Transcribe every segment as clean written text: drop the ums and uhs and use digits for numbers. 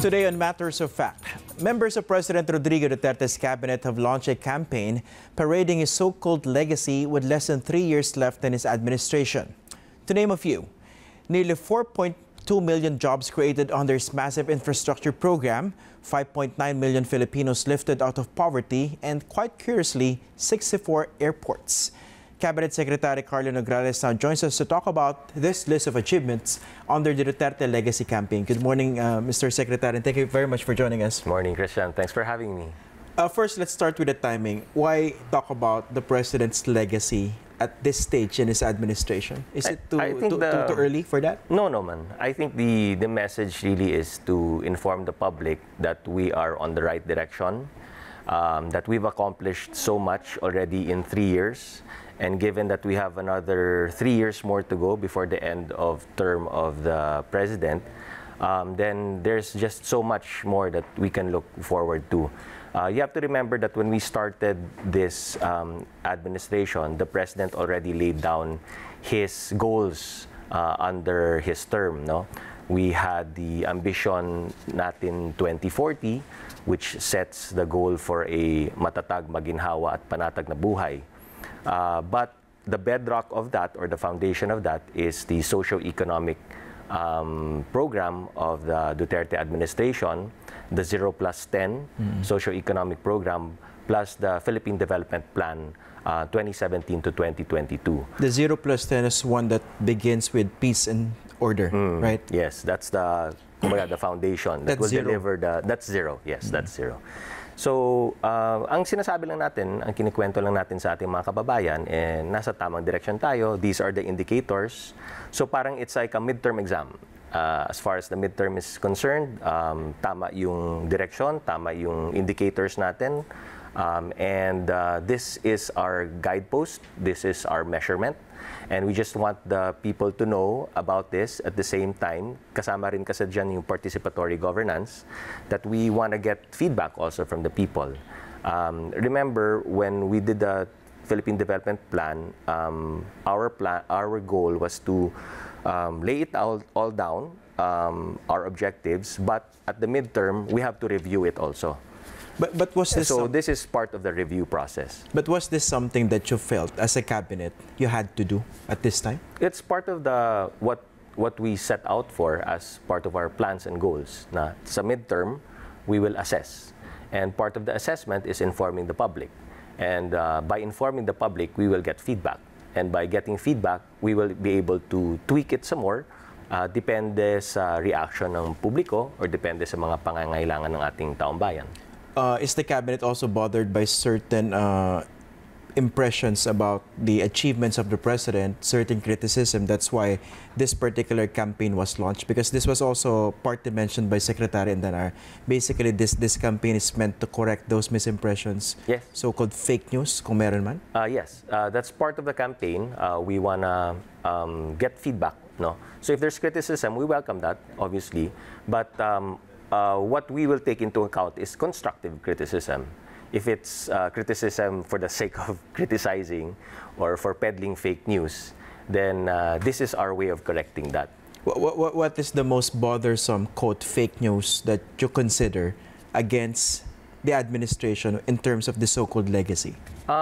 Today on Matters of Fact, members of President Rodrigo Duterte's cabinet have launched a campaign parading his so-called legacy with less than 3 years left in his administration. To name a few, nearly 4.2 million jobs created under his massive infrastructure program, 5.9 million Filipinos lifted out of poverty, and quite curiously, 64 airports. Cabinet Secretary Karlo Nograles now joins us to talk about this list of achievements under the Duterte Legacy campaign. Good morning, Mr. Secretary, and thank you very much for joining us. Morning, Christian. Thanks for having me. First, let's start with the timing. Why talk about the President's legacy at this stage in his administration? Is it too early for that? No, man. I think the message really is to inform the public that we are on the right direction, that we've accomplished so much already in 3 years. And given that we have another 3 years more to go before the end of term of the president, then there's just so much more that we can look forward to. You have to remember that when we started this administration, the president already laid down his goals under his term. No? We had the ambition natin 2040, which sets the goal for a matatag, maginhawa at panatag na buhay. But the bedrock of that, or the foundation of that, is the socio-economic program of the Duterte administration, the 0+10 socio-economic program, plus the Philippine Development Plan 2017 to 2022. The 0+10 is one that begins with peace and order, right? Yes, that's the foundation that will deliver the... That's zero, yes, that's zero. So, ang sinasabi lang natin, ang kinikwento lang natin sa ating mga kababayan, nasa tamang direksyon tayo. These are the indicators. So, parang it's like a midterm exam. As far as the midterm is concerned, tama yung direksyon, tama yung indicators natin. This is our guidepost. This is our measurement. And we just want the people to know about this. At the same time, kasama rin kasi dyan yung participatory governance, that we want to get feedback also from the people. Remember, when we did the Philippine Development Plan, our goal was to lay it all down, our objectives, but at the midterm, we have to review it also. But was this this is part of the review process. But was this something that you felt as a cabinet you had to do at this time? It's part of the what we set out for as part of our plans and goals. Na sa midterm, we will assess, and part of the assessment is informing the public. And by informing the public, we will get feedback, and by getting feedback, we will be able to tweak it some more. Depende sa reaction ng publiko, or depende sa mga pangangailangan ng ating taong bayan. Is the cabinet also bothered by certain impressions about the achievements of the president, certain criticism? That's why this particular campaign was launched, because this was also partly mentioned by Secretary Indanar. Basically, this campaign is meant to correct those misimpressions, yes, so-called fake news, kung meron man? Yes, that's part of the campaign. We want to get feedback. No? So if there's criticism, we welcome that, obviously. But what we will take into account is constructive criticism. If it's criticism for the sake of criticizing or for peddling fake news, then this is our way of correcting that. What is the most bothersome, quote, fake news that you consider against the administration in terms of the so-called legacy?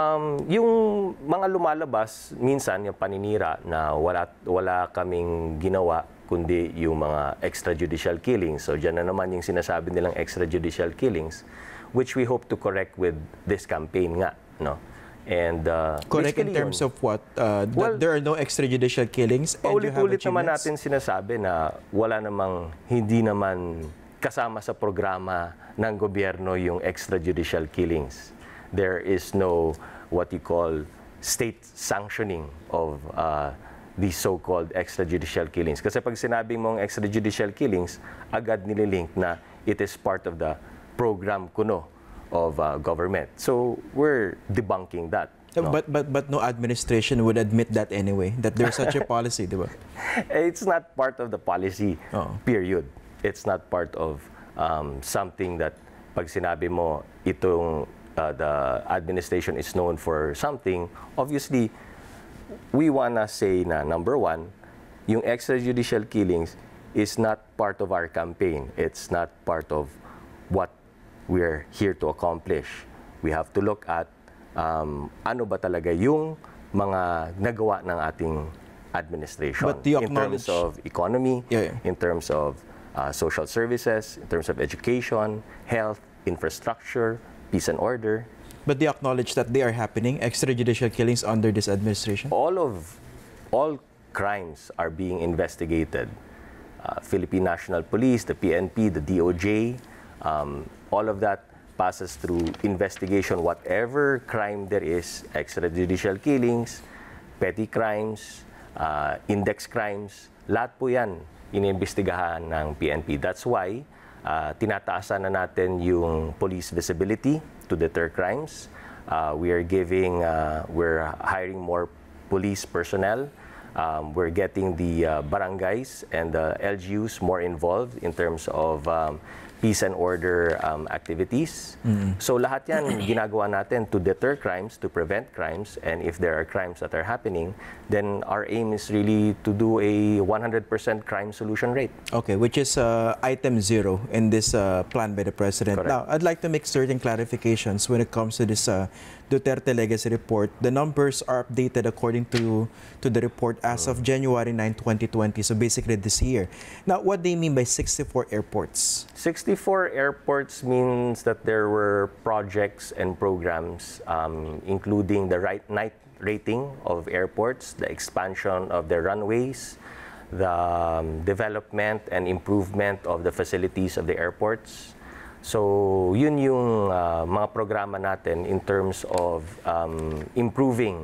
Yung mga lumalabas, minsan yung paninira na wala kaming ginawa kundi yung mga extrajudicial killings. So dyan na naman yung sinasabi nilang extrajudicial killings, which we hope to correct with this campaign nga. No? And correct in terms of what? Well, there are no extrajudicial killings? Paulit-ulit naman natin sinasabi na wala namang, hindi naman kasama sa programa ng gobyerno yung extrajudicial killings. There is no what you call state sanctioning of these so-called extrajudicial killings. Kasi pag sinabing mong extrajudicial killings, agad nililink na it is part of the program kuno of government. So we're debunking that. No? But no administration would admit that anyway, that there's such a policy, di ba? It's not part of the policy, period. It's not part of something that pag sinabi mo itong the administration is known for something, obviously, we wanna say na, number one, yung extrajudicial killings, is not part of our campaign. It's not part of what we're here to accomplish. We have to look at ano ba talaga yung mga nagawa ng ating administration in terms of economy, in terms of social services, in terms of education, health, infrastructure, peace and order. But they acknowledge that they are happening, extrajudicial killings under this administration? All crimes are being investigated. Philippine National Police, the PNP, the DOJ, all of that passes through investigation. Whatever crime there is, extrajudicial killings, petty crimes, index crimes, lahat po yan iniimbestigahan ng PNP. That's why tinataasan na natin yung police visibility to deter crimes. We're hiring more police personnel. We're getting the barangays and the LGUs more involved in terms of peace and order activities. So lahat yan ginagawa natin to deter crimes, to prevent crimes, and if there are crimes that are happening, then our aim is really to do a 100% crime solution rate. Okay, which is item 0 in this plan by the President. Correct. Now, I'd like to make certain clarifications when it comes to this Duterte Legacy report. The numbers are updated according to the report as of January 9, 2020, so basically this year. Now, what do you mean by 64 airports? 64 airports means that there were projects and programs, including the night rating of airports, the expansion of the runways, the development and improvement of the facilities of the airports. So yun yung mga programa natin in terms of improving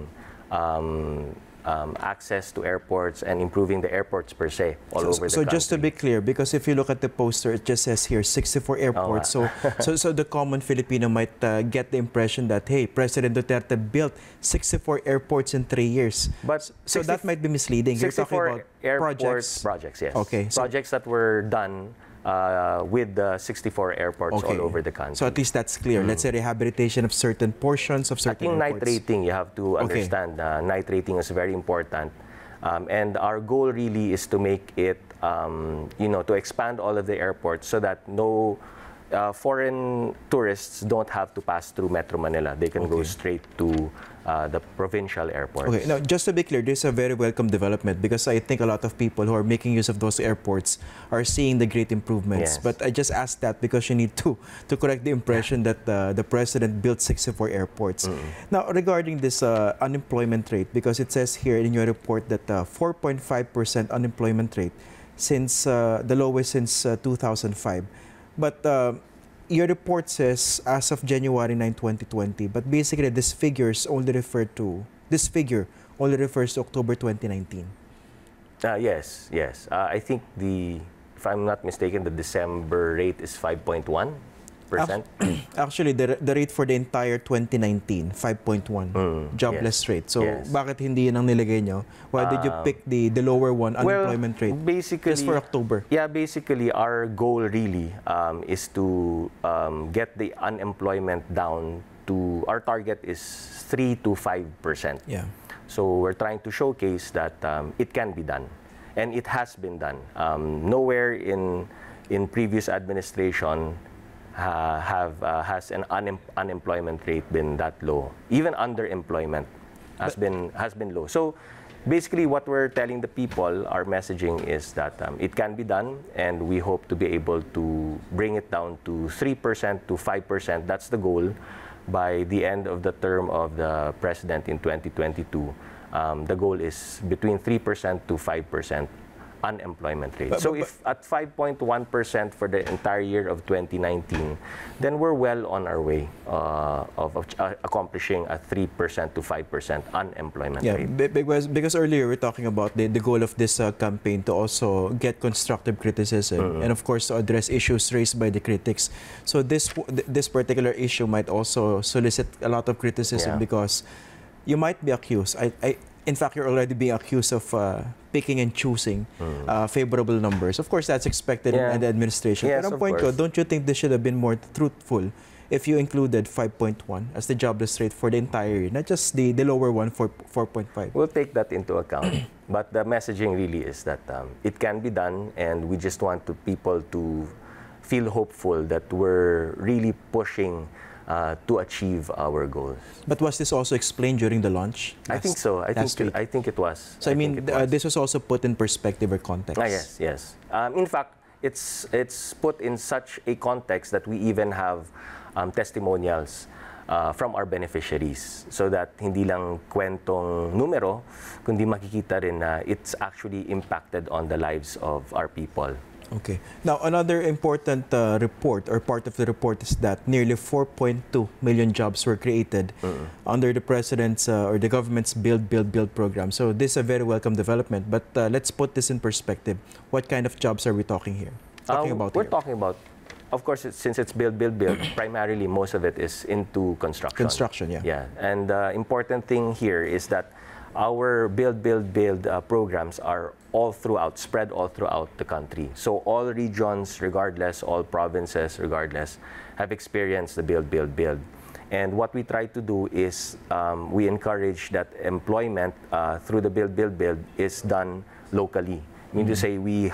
access to airports and improving the airports per se all over the country. So just to be clear, because if you look at the poster, it just says here 64 airports. So the common Filipino might get the impression that, hey, President Duterte built 64 airports in 3 years. But so that might be misleading. You're talking about projects, yes. Okay. Projects that were done with the 64 airports all over the country. So at least that's clear. Let's say rehabilitation of certain portions of certain airports. I think night rating, you have to understand, night rating is very important. And our goal really is to make it, to expand all of the airports so that no foreign tourists don't have to pass through Metro Manila. They can go straight to the provincial airports. Okay, now just to be clear, this is a very welcome development because I think a lot of people who are making use of those airports are seeing the great improvements. Yes. But I just asked that because you need to correct the impression that the President built 64 airports. Now, regarding this unemployment rate, because it says here in your report that 4.5% unemployment rate since the lowest since 2005. But your report says as of January 9, 2020, but basically this figure only refers to October 2019. Yes. I think if I'm not mistaken, the December rate is 5.1%. Actually, the rate for the entire 2019, 5.1 jobless rate. So, bakit hindi yun ang nilagay nyo? Why did you pick the lower one, unemployment rate? Basically, just for October. Yeah, basically, our goal really is to get the unemployment down to, our target is 3 to 5%. Yeah. So, we're trying to showcase that it can be done. And it has been done. Nowhere in previous administration has an unemployment rate been that low. Even underemployment has been low. So basically what we're telling the people, our messaging is that it can be done, and we hope to be able to bring it down to 3% to 5%. That's the goal by the end of the term of the President in 2022. The goal is between 3% to 5% unemployment rate. So if at 5.1% for the entire year of 2019, then we're well on our way of accomplishing a 3% to 5% unemployment rate. Because earlier we're talking about the goal of this campaign to also get constructive criticism and of course to address issues raised by the critics. So this particular issue might also solicit a lot of criticism because you might be accused. in fact, you're already being accused of picking and choosing favorable numbers. Of course, that's expected in the administration. Yes, But of point course. ko, don't you think this should have been more truthful if you included 5.1 as the jobless rate for the entire year, not just the lower one for 4.5? We'll take that into account. But the messaging really is that it can be done, and we just want people to feel hopeful that we're really pushing to achieve our goals. But was this also explained during the launch? I think so. I think it was. So I mean, this was also put in perspective or context. Yes. In fact, it's put in such a context that we even have testimonials from our beneficiaries, so that hindi lang kwentong numero, kundi makikita rin na it's actually impacted on the lives of our people. Okay. Now, another important report or part of the report is that nearly 4.2 million jobs were created under the president's or the government's Build program. So this is a very welcome development. But let's put this in perspective. What kind of jobs are we talking here? We're talking about, of course, since it's Build, primarily most of it is into construction. Construction, yeah. Yeah, and the important thing here is that our Build programs are spread all throughout the country. So all regions, regardless, all provinces, regardless, have experienced the Build. And what we try to do is we encourage that employment through the Build is done locally. I mean to say we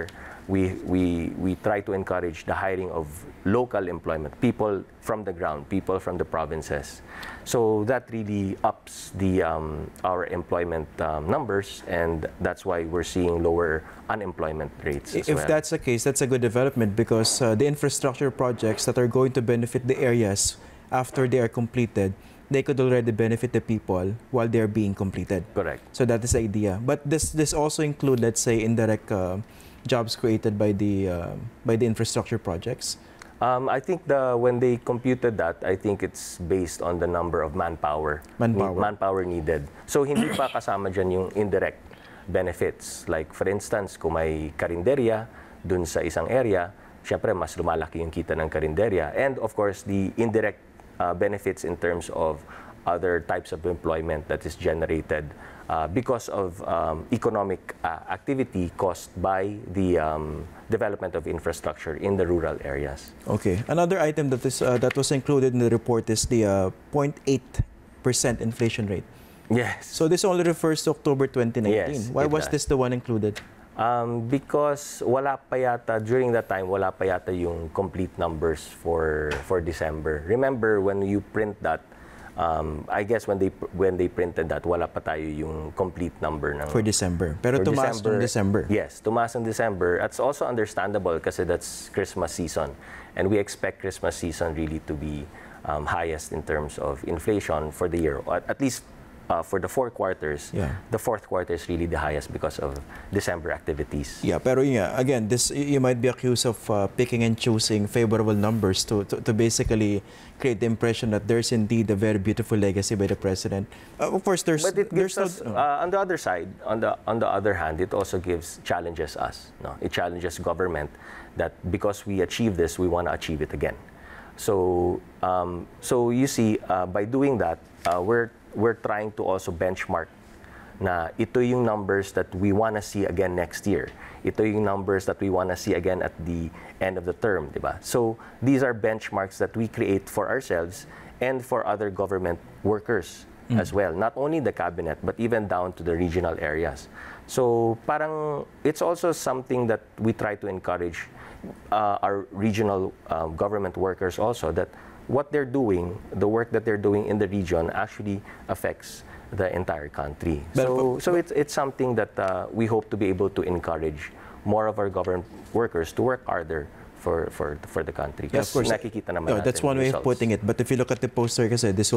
try to encourage the hiring of local employment, people from the ground, people from the provinces. So that really ups our employment numbers, and that's why we're seeing lower unemployment rates as well. If that's the case, that's a good development, because the infrastructure projects that are going to benefit the areas after they are completed, they could already benefit the people while they're being completed. Correct. So that is the idea. But this also include, let's say, indirect jobs created by the infrastructure projects? I think when they computed that, I think it's based on the number of manpower needed. So hindi pa kasama dyan yung indirect benefits. Like for instance, kung may karinderya dun sa isang area, syempre mas lumalaki yung kita ng karinderya. And of course, the indirect benefits in terms of other types of employment that is generated because of economic activity caused by the development of infrastructure in the rural areas. Okay. Another item that was included in the report is the 0.8% inflation rate. Yes. So this only refers to October 2019. Yes, Why was this the one included? Because wala pa yata, during that time, wala pa yata yung complete numbers for December. Remember, when you print that, I guess when they printed that, wala pa tayo yung complete number ng for December. Pero tumaas ng December. Yes, tumaas ng December. That's also understandable kasi that's Christmas season, and we expect Christmas season really to be highest in terms of inflation for the year. At least for the 4 quarters, the 4th quarter is really the highest because of December activities. Yeah, pero again, this you might be accused of picking and choosing favorable numbers to basically create the impression that there's indeed a very beautiful legacy by the president. Of course, there's. But it gives us, on the other side, on the other hand, it also challenges us. No? It challenges government that because we achieve this, we want to achieve it again. So, so you see, by doing that, we're trying to also benchmark na ito yung numbers that we want to see again next year. Ito yung numbers that we want to see again at the end of the term, diba? So these are benchmarks that we create for ourselves and for other government workers as well. Not only the cabinet, but even down to the regional areas. So parang it's also something that we try to encourage our regional government workers also, that what they're doing, the work that they're doing in the region actually affects the entire country. So it's something that we hope to be able to encourage more of our government workers to work harder for the country. Yeah, of course. Nakikita naman natin that's one way of putting it. But if you look at the poster, kasi this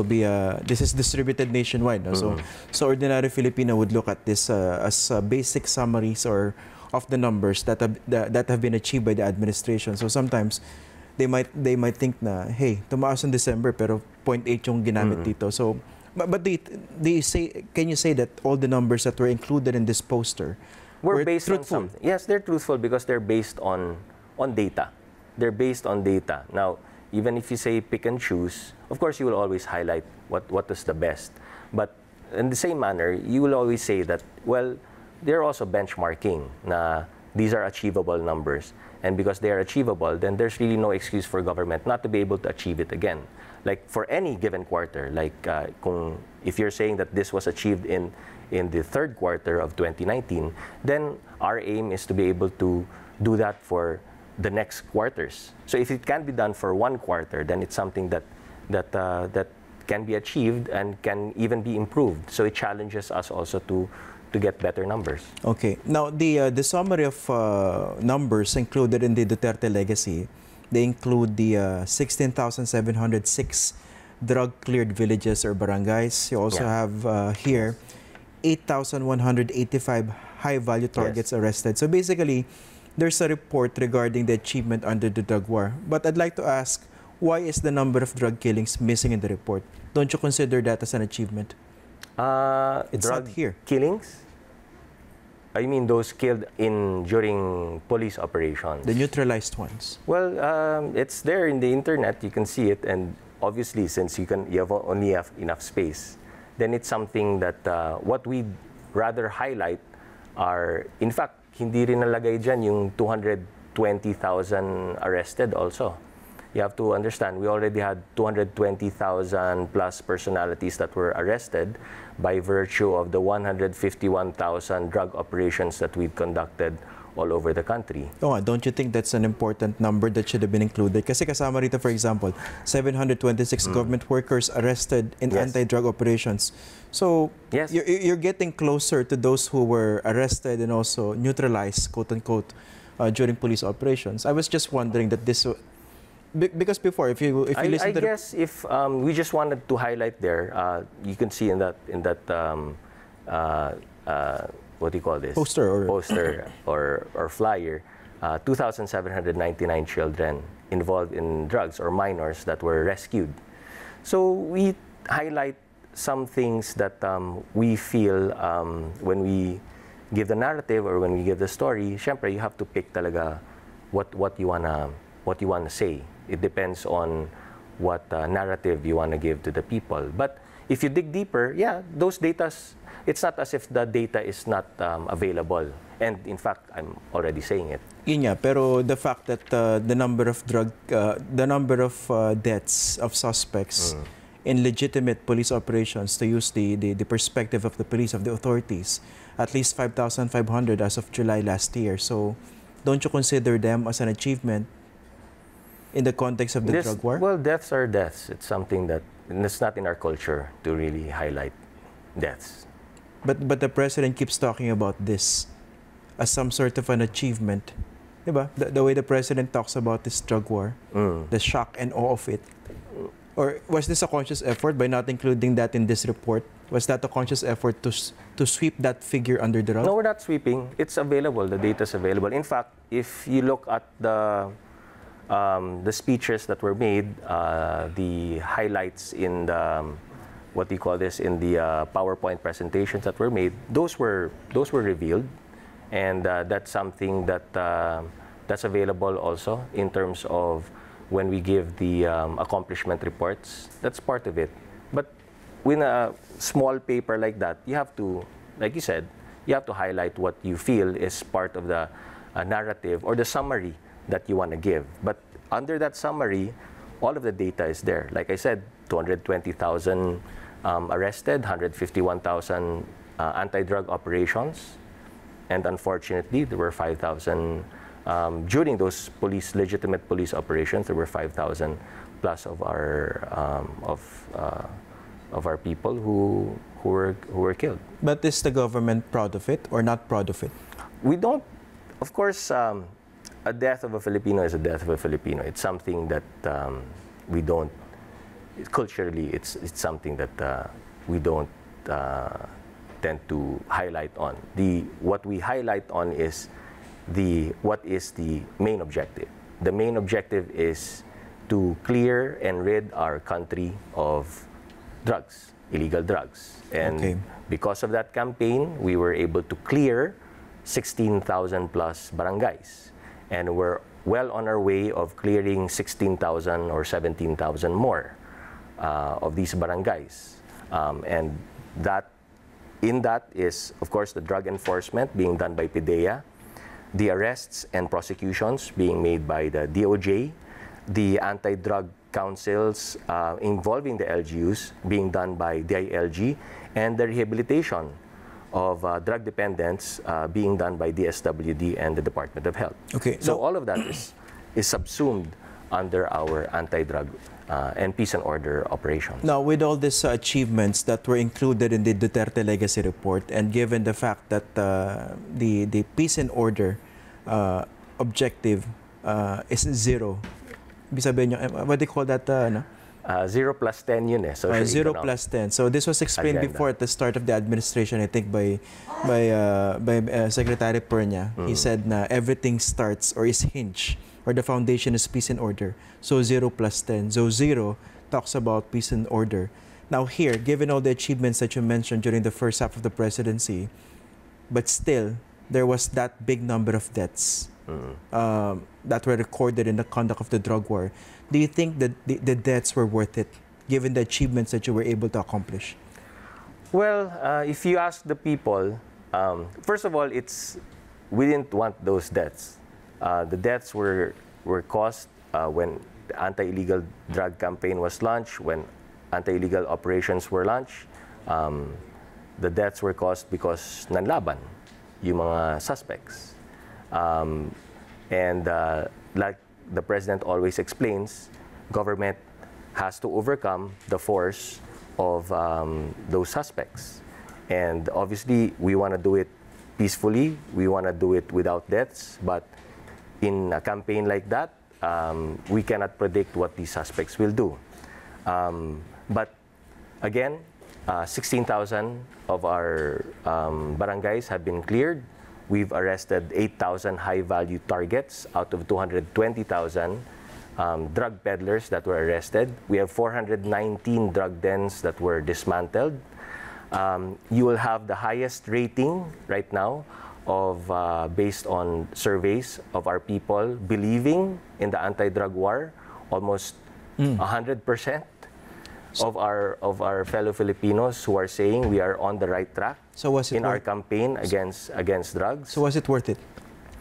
is distributed nationwide. No? So ordinary Filipino would look at this as basic summaries or of the numbers that have been achieved by the administration. So sometimes they might think na, hey, tumaas in December pero 0.8 yung ginamit dito. So, but can you say that all the numbers that were included in this poster were based truthful? On something? Yes, they're truthful because they're based on data. They're based on data. Now, even if you say pick and choose, of course you will always highlight what is the best. But in the same manner, you will always say that, well, they're also benchmarking na these are achievable numbers. And because they are achievable, then there's really no excuse for government not to be able to achieve it again. Like for any given quarter, like if you're saying that this was achieved in the third quarter of 2019, then our aim is to be able to do that for the next quarters. So if it can be done for one quarter, then it's something that can be achieved and can even be improved. So it challenges us also to get better numbers. Okay. Now, the summary of numbers included in the Duterte Legacy, they include the 16,706 drug-cleared villages or barangays. You also have here 8,185 high-value targets arrested. So basically, there's a report regarding the achievement under the drug war. But I'd like to ask, why is the number of drug killings missing in the report? Don't you consider that as an achievement? It's drug not here. Killings? I mean those killed during police operations. The neutralized ones. Well, it's there in the internet. You can see it, and obviously, since you only have enough space, then it's something that what we rather highlight are, in fact, hindi rin nalagay dyan yung 220,000 arrested also. You have to understand, we already had 220,000 plus personalities that were arrested by virtue of the 151,000 drug operations that we've conducted all over the country. Oh, don't you think that's an important number that should have been included? Kasi kasama rito, for example, 726 government workers arrested in anti-drug operations. So you're getting closer to those who were arrested and also neutralized, quote-unquote, during police operations. I was just wondering that this... Because before, if you listen to if we just wanted to highlight there, you can see in that what do you call this? Poster or flyer, 2,799 children involved in drugs or minors that were rescued. So we highlight some things that we feel when we give the narrative or when we give the story. Syempre, you have to pick talaga what you wanna say. It depends on what narrative you want to give to the people. But if you dig deeper, those data, it's not as if the data is not available. And in fact, I'm already saying it. Yun nga, pero the fact that the number of deaths of suspects in legitimate police operations, to use the perspective of the police, of the authorities, at least 5,500 as of July last year. So don't you consider them as an achievement in the context of the drug war? Well, deaths are deaths. It's something that, and it's not in our culture to really highlight deaths. But the president keeps talking about this as some sort of an achievement. Diba? The way the president talks about this drug war, the shock and awe of it. Or was this a conscious effort by not including that in this report? Was that a conscious effort to sweep that figure under the rug? No, we're not sweeping. It's available. The data is available. In fact, if you look at the speeches that were made, the highlights in the what do you call this, in the PowerPoint presentations that were made, those were revealed, and that's something that that's available also in terms of when we give the accomplishment reports. That's part of it. But with a small paper like that, you have to, like you said, you have to highlight what you feel is part of the narrative or the summary that you want to give. But under that summary, all of the data is there. Like I said, 220,000 arrested, 151,000 anti-drug operations, and unfortunately, there were 5,000 during those legitimate police operations. There were 5,000 plus of our people who were killed. But is the government proud of it or not proud of it? We don't. Of course, a death of a Filipino is a death of a Filipino. It's something that we don't. Culturally, it's something that we don't tend to highlight on. What we highlight on is what is the main objective. The main objective is to clear and rid our country of drugs, illegal drugs. And because of that campaign, we were able to clear 16,000 plus barangays. And we're well on our way of clearing 16,000 or 17,000 more of these barangays. And that in that is, of course, the drug enforcement being done by PIDEA, the arrests and prosecutions being made by the DOJ, the anti-drug councils involving the LGUs being done by DILG, and the rehabilitation of drug dependents being done by DSWD and the Department of Health. Okay. So all of that is subsumed under our anti-drug and peace and order operations. Now, with all these achievements that were included in the Duterte Legacy report, and given the fact that the peace and order objective is zero, ibig sabihin nyo, what do you call that? 0 plus 10 yun eh. 0 plus 10. So this was explained agenda. before at the start of the administration, I think by Secretary Pernia. He said na everything starts or is hinged, or the foundation is peace and order. So 0 plus 10. So 0 talks about peace and order. Now here, given all the achievements that you mentioned during the first half of the presidency, but still, there was that big number of deaths that were recorded in the conduct of the drug war. Do you think that the deaths were worth it, given the achievements that you were able to accomplish? Well, if you ask the people, first of all, we didn't want those deaths. The deaths were caused when the anti-illegal drug campaign was launched, when anti-illegal operations were launched. The deaths were caused because nanlaban yung mga suspects. And like the president always explains, government has to overcome the force of those suspects. And obviously, we want to do it peacefully. We want to do it without deaths. But in a campaign like that, we cannot predict what these suspects will do. But again, 16,000 of our barangays have been cleared. We've arrested 8,000 high-value targets out of 220,000 drug peddlers that were arrested. We have 419 drug dens that were dismantled. You will have the highest rating right now of based on surveys of our people believing in the anti-drug war. Almost 100% of our fellow Filipinos who are saying we are on the right track. So was it in our campaign against drugs. So was it worth it?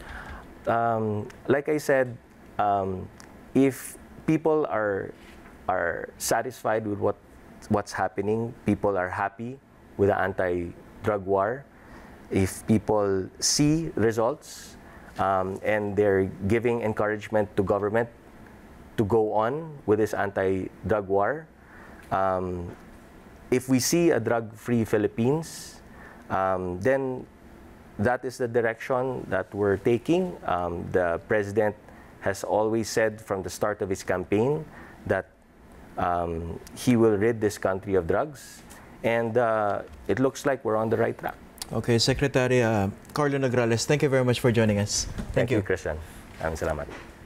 Like I said, if people are satisfied with what's happening, people are happy with the anti-drug war, if people see results and they're giving encouragement to government to go on with this anti-drug war, if we see a drug-free Philippines, then that is the direction that we're taking. The president has always said from the start of his campaign that he will rid this country of drugs, and it looks like we're on the right track. Okay, Secretary Karlo Nograles, thank you very much for joining us. Thank you, Christian. Salamat.